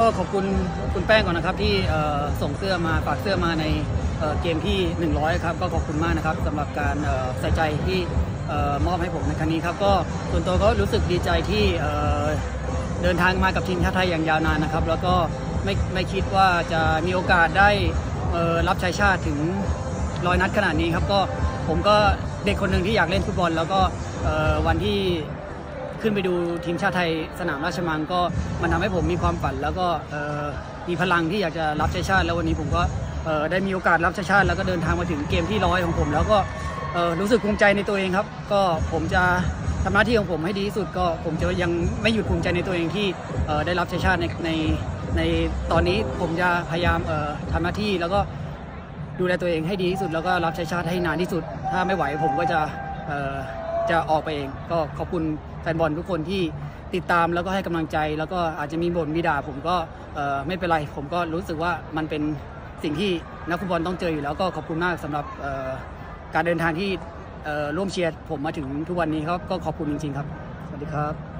ขอบคุณคุณแป้งก่อนนะครับที่ส่งเสื้อมาฝากเสื้อมาในเกมที่100ครับก็ขอบคุณมากนะครับสำหรับการใส่ใจที่มอบให้ผมในครั้งนี้ครับก็ส่วนตัวก็รู้สึกดีใจที่เดินทางมากับทีมชาติไทยอย่างยาวนานนะครับแล้วก็ไม่คิดว่าจะมีโอกาสได้รับใช้ชาติถึง100 นัดขนาดนี้ครับก็ผมก็เด็กคนหนึ่งที่อยากเล่นฟุตบอลแล้วก็วันที่ขึ้นไปดูทีมชาติไทยสนามราชมังก็มันทำให้ผมมีความฝันแล้วก็มีพลังที่อยากจะรับใช้ชาติแล้ววันนี้ผมก็ได้มีโอกาสรับใช้ชาติแล้วก็เดินทางมาถึงเกมที่100ของผมแล้วก็รู้สึกภูมิใจในตัวเองครับก็ผมจะทำหน้าที่ของผมให้ดีที่สุดก็ผมจะยังไม่หยุดภูมิใจในตัวเองที่ได้รับใช้ชาติในตอนนี้ผมจะพยายามทำหน้าที่แล้วก็ดูแลตัวเองให้ดีที่สุดแล้วก็รับใช้ชาติให้นานที่สุดถ้าไม่ไหวผมก็จะออกไปเองก็ขอบคุณแฟนบอลทุกคนที่ติดตามแล้วก็ให้กำลังใจแล้วก็อาจจะมีบ่นมีด่าผมก็ไม่เป็นไรผมก็รู้สึกว่ามันเป็นสิ่งที่นักฟุตบอลต้องเจออยู่แล้วก็ขอบคุณมากสำหรับการเดินทางที่ร่วมเชียร์ผมมาถึงทุกวันนี้ครับก็ขอบคุณจริงๆครับสวัสดีครับ